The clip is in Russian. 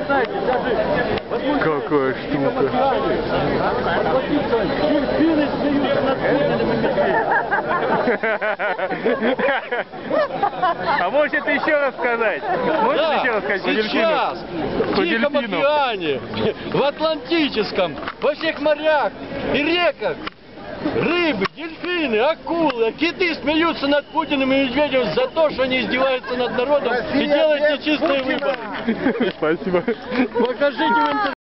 Какая штука. Дельфины смеются над подлинными медведями. А можете еще рассказать? Можете еще рассказать про сейчас, дельфинов? в Тихом океане, в Атлантическом, во всех морях и реках рыбы, дельфины, акулы, киты смеются над Путиным и Медведевым за то, что они издеваются над народом и делают нечистые выборы. Спасибо. Покажите в интернете.